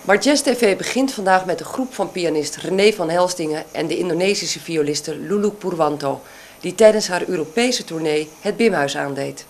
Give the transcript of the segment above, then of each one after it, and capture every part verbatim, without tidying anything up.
Maar Jazz T V begint vandaag met een groep van pianist René van Helstingen en de Indonesische violiste Lulu Purwanto, die tijdens haar Europese tournee het Bimhuis aandeed.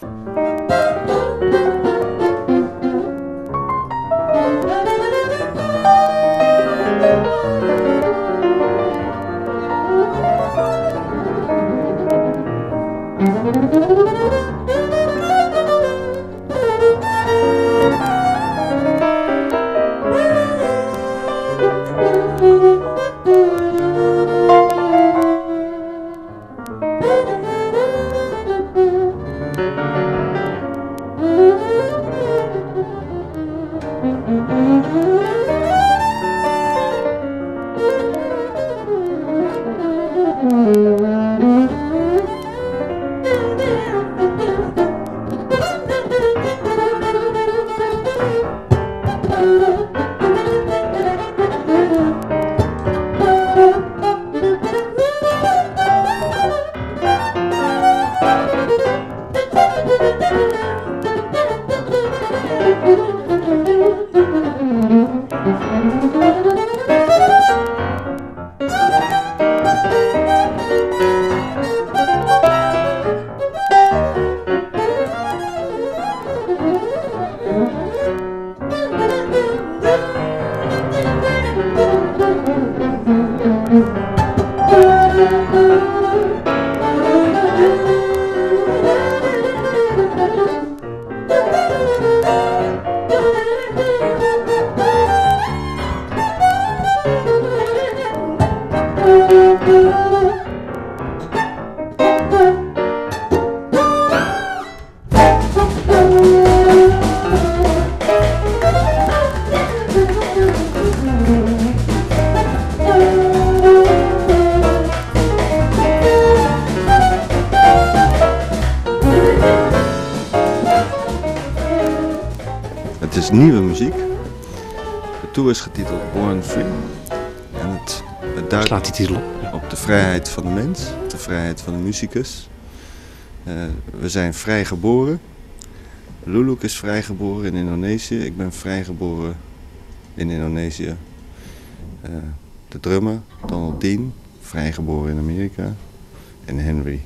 Het is nieuwe muziek. De tour is getiteld Born Free. En het, het duidt slaat die titel op? Op de vrijheid van de mens, de vrijheid van de muzikus. Uh, we zijn vrij geboren. Lulu is vrijgeboren in Indonesië. Ik ben vrijgeboren in Indonesië. Uh, de drummer, Donald Dean, vrijgeboren in Amerika. En Henry.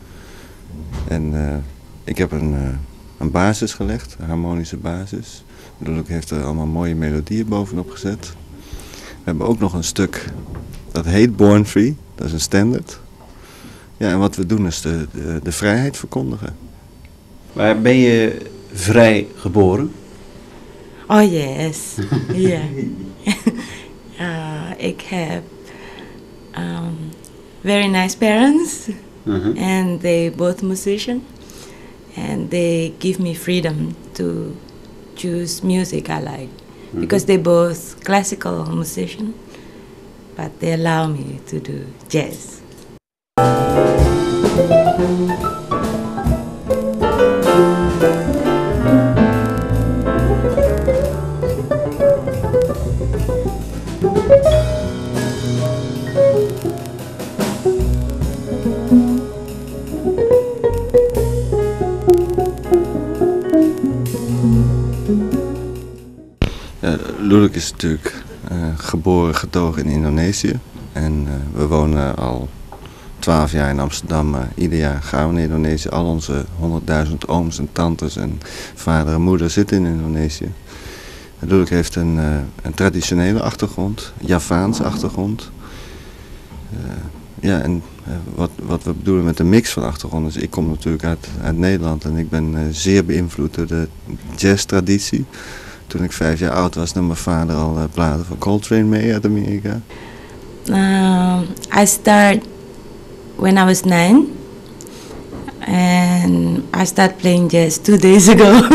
En uh, ik heb een, uh, een basis gelegd, een harmonische basis. Lulu heeft er allemaal mooie melodieën bovenop gezet. We hebben ook nog een stuk dat heet Born Free, dat is een standaard. Ja, en wat we doen is de, de, de vrijheid verkondigen. Maar ben je vrij geboren? Oh yes, ja. uh, ik heb um, very nice parents, uh-huh. and they both musician, and they give me freedom to choose music I like, uh-huh. because they both classical musician, but they allow me to do jazz. Ja, Lulu is natuurlijk uh, geboren, getogen in Indonesië. En uh, we wonen al twaalf jaar in Amsterdam, maar ieder jaar gaan we naar Indonesië. Al onze honderdduizend ooms en tantes en vader en moeder zitten in Indonesië. Lulu heeft een, uh, een traditionele achtergrond, Javaanse achtergrond. Uh, ja, en uh, wat, wat we bedoelen met een mix van achtergronden is, ik kom natuurlijk uit, uit Nederland en ik ben uh, zeer beïnvloed door de jazztraditie. Toen ik vijf jaar oud was, nam mijn vader al uh, platen van Coltrane mee uit Amerika. Uh, I started when I was nine, and I started playing jazz two days ago.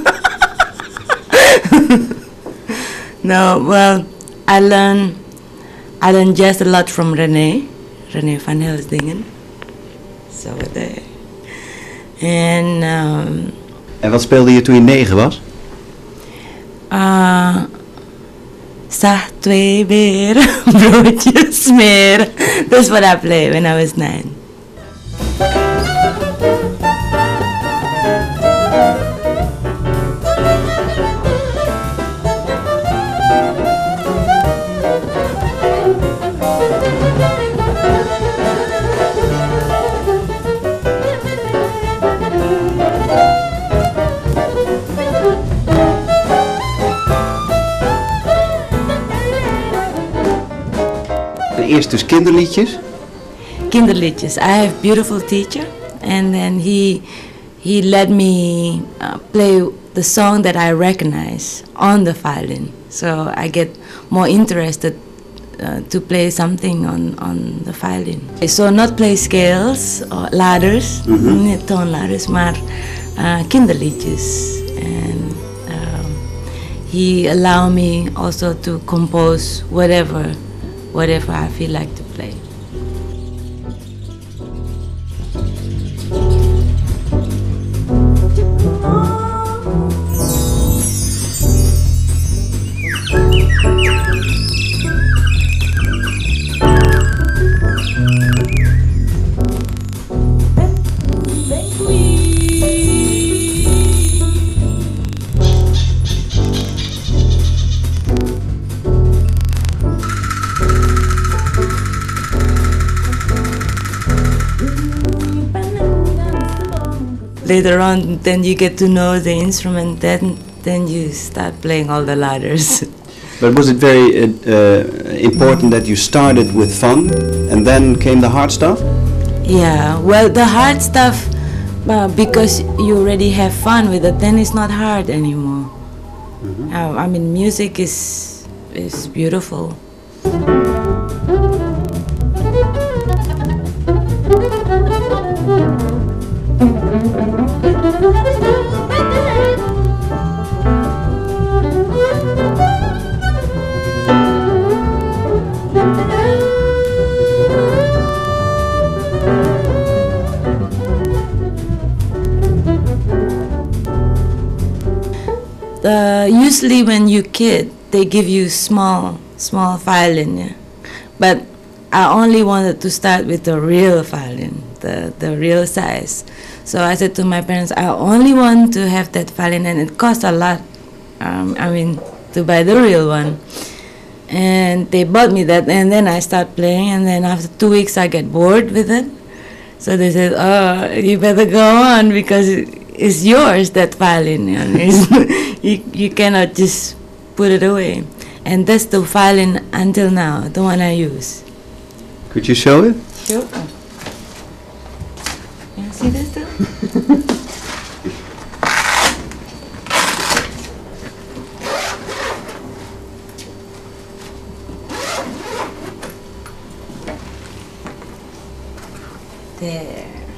No, well, I learned I learned jazz a lot from René, René van Helstingen. So there. And um, en wat speelde je toen je negen was? Uh, Sah twee beren, broodjes meer. That's what I played when I was nine. eerst dus kinderliedjes. Kinderliedjes. I have beautiful teacher, and then he he let me uh, play the song that I recognize on the violin. So I get more interested uh, to play something on, on the violin. So not play scales or ladders, mm-hmm. niet tone ladders, maar uh, kinderliedjes. And um, he allowed me also to compose whatever, whatever I feel like to play. Later on, then you get to know the instrument, then then you start playing all the ladders. But was it very uh, uh, important that you started with fun and then came the hard stuff? Yeah, well, the hard stuff, uh, because you already have fun with it, then it's not hard anymore. Mm-hmm. uh, I mean, music is is beautiful. Uh, usually when you're kid, they give you small, small violin, yeah? But I only wanted to start with the real violin, the, the real size. So I said to my parents, I only want to have that violin, and it costs a lot, um, I mean, to buy the real one. And they bought me that, and then I start playing, and then after two weeks I get bored with it. So they said, oh, you better go on, because it's yours, that violin. And it's you, you cannot just put it away. And that's the violin until now, the one I use. Could you show it? Sure. You see this too? There.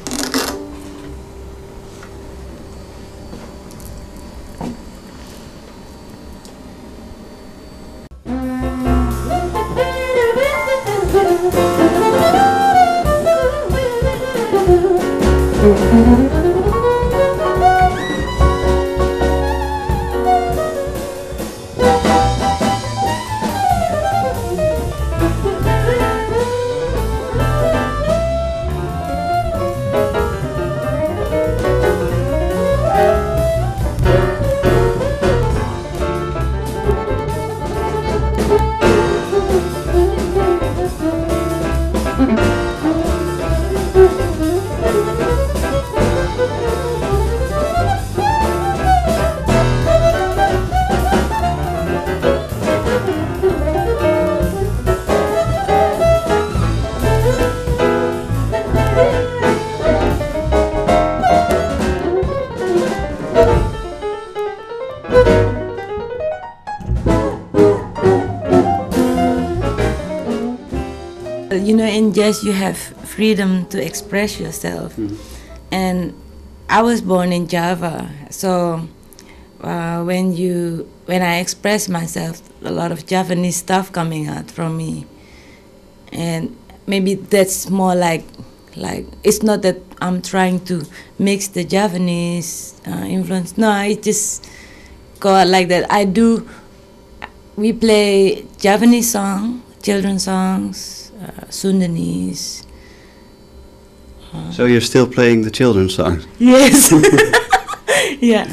You know, in jazz you have freedom to express yourself. Mm-hmm. And I was born in Java, so uh, when you when I express myself, a lot of Javanese stuff coming out from me. And maybe that's more like like it's not that I'm trying to mix the Javanese uh, influence. No, I just go out like that. I do. We play Javanese song, children's songs. Uh, Sundanese. Uh, so you're still playing the children's songs? Yes. Yeah.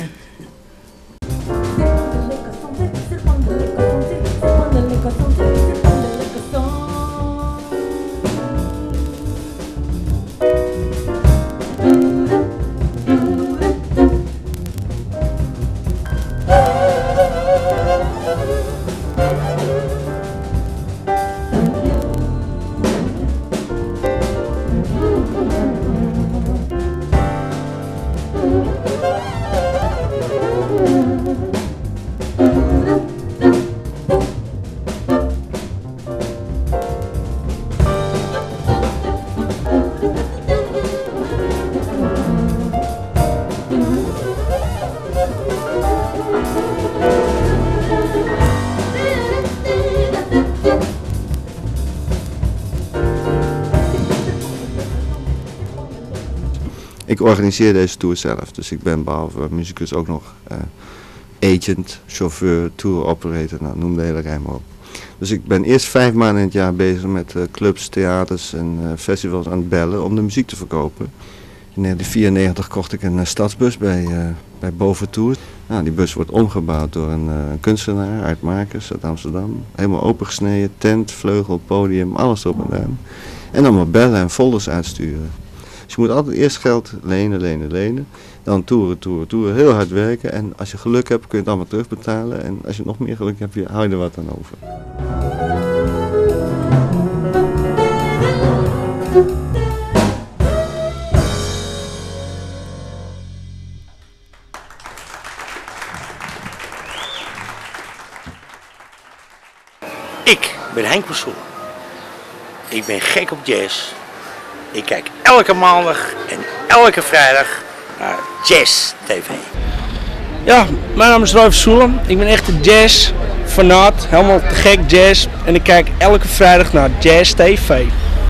Ik organiseer deze tour zelf, dus ik ben behalve muzikus ook nog uh, agent, chauffeur, tour operator, nou, noem de hele rij maar op. Dus ik ben eerst vijf maanden in het jaar bezig met uh, clubs, theaters en uh, festivals aan het bellen om de muziek te verkopen. In negentien vierennegentig kocht ik een uh, stadsbus bij, uh, bij Boventour. Nou, die bus wordt omgebouwd door een uh, kunstenaar uit Makers uit Amsterdam. Helemaal opengesneden, tent, vleugel, podium, alles erop en aan. En dan maar bellen en folders uitsturen. Dus je moet altijd eerst geld lenen, lenen, lenen. Dan toeren, toeren, toeren, heel hard werken. En als je geluk hebt kun je het allemaal terugbetalen. En als je nog meer geluk hebt, hou je er wat aan over. Ik ben Henk Persoon. Ik ben gek op jazz. Ik kijk elke maandag en elke vrijdag naar Jazz T V. Ja, mijn naam is Roy Versoelen. Ik ben echt een jazz fanaat, helemaal te gek jazz. En ik kijk elke vrijdag naar Jazz T V.